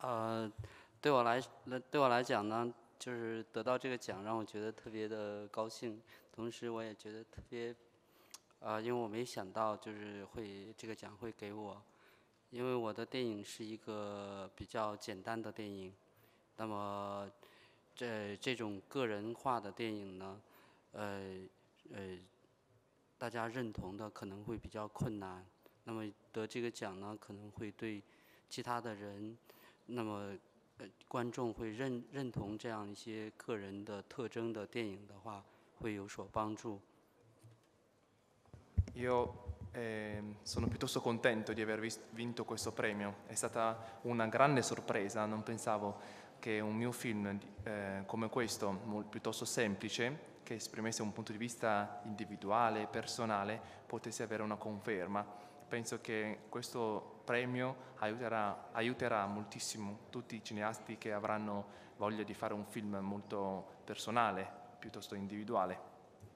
呃，对我来讲呢，就是得到这个奖让我觉得特别的高兴，同时我也觉得特别，因为我没想到就是这个奖会给我，因为我的电影是一个比较简单的电影，那么这种个人化的电影呢，呃呃，大家认同的可能会比较困难，那么得这个奖呢，可能会对其他的人，那么观众会认同这样一些个人的特征的电影的话，会有所帮助。 Io sono piuttosto contento di aver vinto questo premio, è stata una grande sorpresa, non pensavo che un mio film come questo, piuttosto semplice, che esprimesse un punto di vista individuale, personale, potesse avere una conferma. Penso che questo premio aiuterà moltissimo tutti i cineasti che avranno voglia di fare un film molto personale, piuttosto individuale.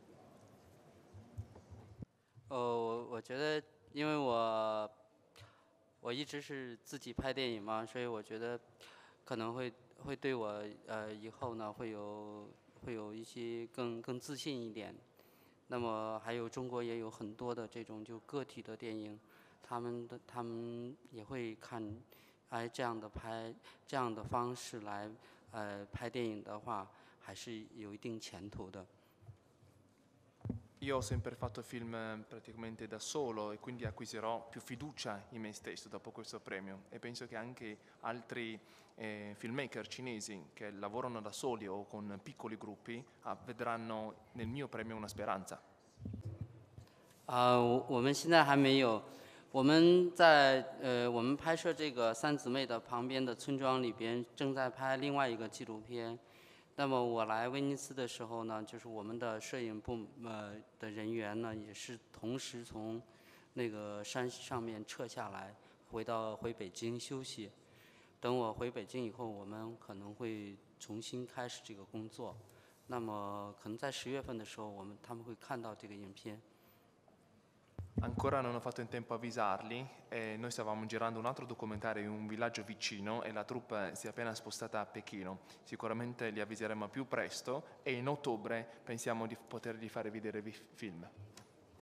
我觉得，因为我一直是自己拍电影嘛，所以我觉得可能会对我以后呢会有一些更自信一点。那么还有中国也有很多的这种就个体的电影，他们也会看，这样的这样的方式来拍电影的话，还是有一定前途的。 Io ho sempre fatto film praticamente da solo e quindi acquisirò più fiducia in me stesso dopo questo premio e penso che anche altri filmmaker cinesi che lavorano da soli o con piccoli gruppi vedranno nel mio premio una speranza. 我们现在还没有，我们拍摄这个三姊妹的旁边的村庄里边正在拍另外一个纪录片。那么我来威尼斯的时候呢，就是我们的摄影部的人员呢，也是同时从那个山上面撤下来，回北京休息。等我回北京以后，我们可能会重新开始这个工作。那么可能在10月份的时候，他们会看到这个影片。 Ancora non ho fatto in tempo a avvisarli e noi stavamo girando un altro documentario in un villaggio vicino e la troupe si è appena spostata a Pechino. Sicuramente li avviseremo più presto e in ottobre pensiamo di potergli fare vedere film.